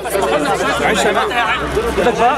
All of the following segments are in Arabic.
عيش يا ايدك بقى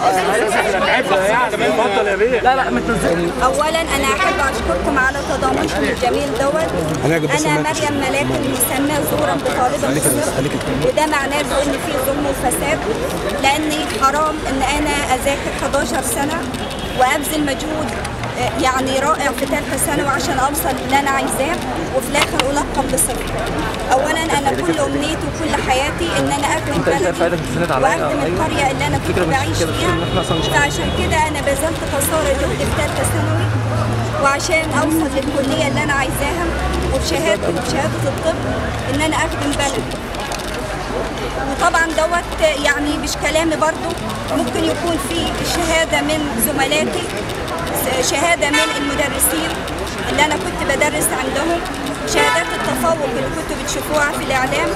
اتفضل يا بيه. لا ما تنزلش. اولا انا احب اشكركم على تضامنكم الجميل دوت. انا مريم ملاك المسمى زورا بطالبه الصدق، وده معناه ان في ظلم وفساد، لاني حرام ان انا اذاكر 11 سنه وابذل مجهود يعني رائع في ثالثه ثانوي عشان اوصل اللي انا عايزاه، وفي الاخر القب بصفر. اولا انا كل امنيتي وكل حياتي ان انا اخدم بلدي واخدم القريه اللي انا كنت بعيش فيها، فعشان كده انا بذلت قصارى جهد في ثالثه ثانوي وعشان اوصل للكليه اللي انا عايزاها، وبشهاده الطب ان انا اخدم بلدي. وطبعا دوت يعني مش كلامي برضو، ممكن يكون في شهاده من زملاتي، شهاده من المدرسين اللي انا كنت بدرس عندهم، شهادات التفوق اللي كنتوا بتشوفوها في الاعلام،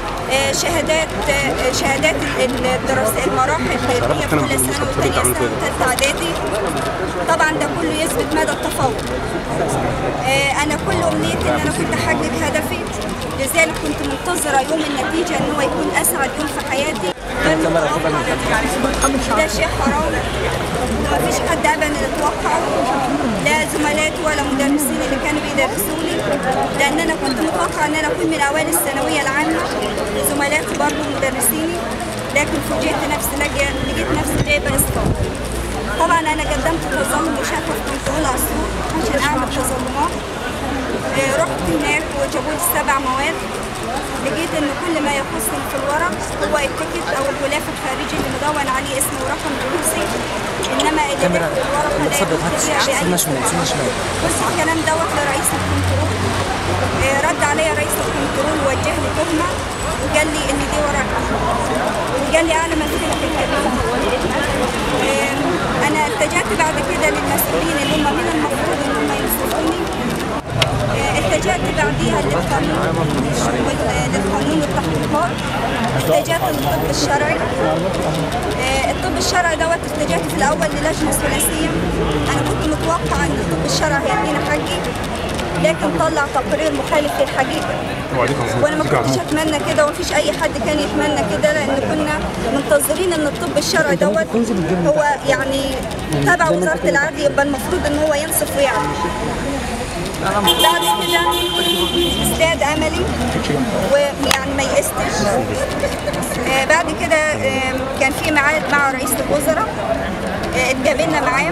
شهادات الدراسه المراحل اللي هي في اولى ثانوي وثانيه ثانوي وثالثه اعدادي. طبعا ده كله يثبت مدى التفوق. انا كل امنيتي ان انا كنت احقق هدفي، لذلك كنت منتظره يوم النتيجه ان هو يكون اسعد يوم في حياتي. ده شيء حرام ومفيش حد ابدا يتوقعه، لا زملاتي ولا مدرسين اللي كانوا بيدرسوا لي، لان انا كنت متوقعه ان انا اكون من اوائل الثانويه العامه، زملاتي برضه مدرسيني، لكن فوجئت نفسي لقيت نفسي جايبه اسقاط. طبعا انا قدمت تظلم وشكوى في كنترول اسيوط عشان اعمل تظلمات. رحت هناك وجابوا لي 7 مواد، لقيت ان كل ما يخصني في الورق هو التيكت او الغلاف الخارجي اللي مدون عليه اسم ورقم جلوسي، انما اللي داخل الورقه لا يخص بأي شيء. بص الكلام دوت لرئيس الكنترول، رد عليا رئيس الكنترول ووجه لي تهمه وقال لي ان دي ورقه، وقال لي انا ممثله في الكلام. انا التجأت بعد كده للمسؤولين اللي هم من المفروض ان هم ينصفوني، التجأت بعديها للقانون والتحقيقات، التجأت للطب الشرعي. الطب الشرعي دوت التجأت في الاول للجنه ثلاثيه، انا كنت متوقعه ان الطب الشرعي هيدينا حقي، لكن طلع تقرير مخالف للحقيقه، وانا ما كنتش اتمنى كده ومفيش اي حد كان يتمنى كده، لان كنا منتظرين ان الطب الشرعي دوت هو يعني تبع وزاره العدل، يبقى المفروض ان هو ينصف ويعمل. بعد كده ازداد املي ويعني ما يئستش. بعد كده كان في ميعاد مع رئيس الوزراء، اتقابلنا معاه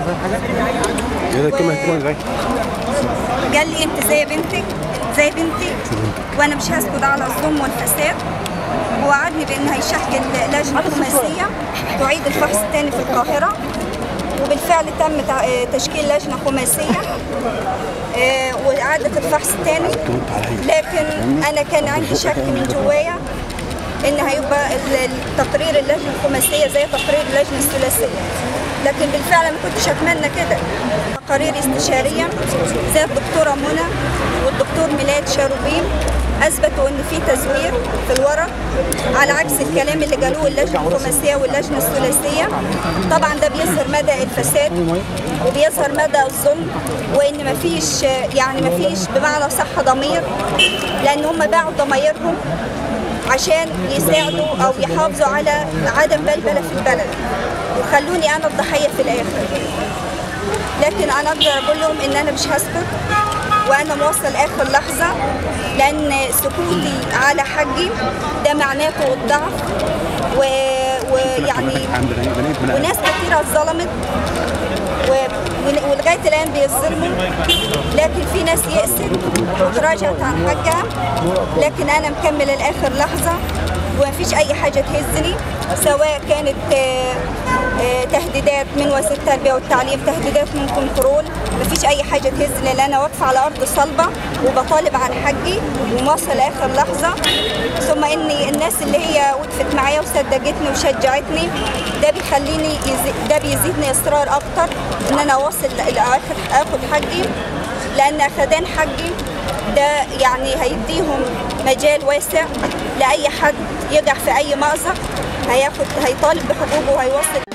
قال لي انت زي بنتك زي بنتي وانا مش هسكت على الظلم والفساد، ووعدني بانه هيشكل لجنه خماسيه تعيد الفحص الثاني في القاهره، وبالفعل تم تشكيل لجنه خماسيه وإعادة الفحص الثاني، لكن أنا كان عندي شك من جوايا إن هيبقى تقرير اللجنة الخماسية زي تقرير اللجنة الثلاثية، لكن بالفعل ما كنتش أتمنى كده. تقارير استشارية زي الدكتورة منى والدكتور ميلاد شاروبين اثبتوا ان في تزوير في الورق، على عكس الكلام اللي قالوه اللجنه الخماسيه واللجنه الثلاثيه. طبعا ده بيظهر مدى الفساد وبيظهر مدى الظلم، وان مفيش بمعنى صح ضمير، لان هم باعوا ضمايرهم عشان يساعدوا او يحافظوا على عدم بلبله في البلد، وخلوني انا الضحيه في الاخر. لكن انا اقدر اقول لهم ان انا مش هسكت، وانا موصل اخر لحظه، لان سكوتي على حقي ده معناته الضعف، ويعني وناس كثيره اتظلمت ولغايه الان بيظلموا، لكن في ناس يأست وتراجعت عن حقها، لكن انا مكمله لاخر لحظه ومفيش اي حاجه تهزني، سواء كانت تهديدات من وزير التربيه والتعليم، تهديدات من كنترول، مفيش اي حاجه تهزني، لان انا واقفه على ارض صلبه وبطالب عن حقي ومواصله لاخر لحظه. ثم ان الناس اللي هي وقفت معايا وصدقتني وشجعتني، ده بيزيدني اصرار اكتر ان انا اوصل اخد حقي، لان اخدان حقي ده يعني هيديهم مجال واسع لاي حد يقع في اي مأزق، هيطالب بحقوقه وهيوصل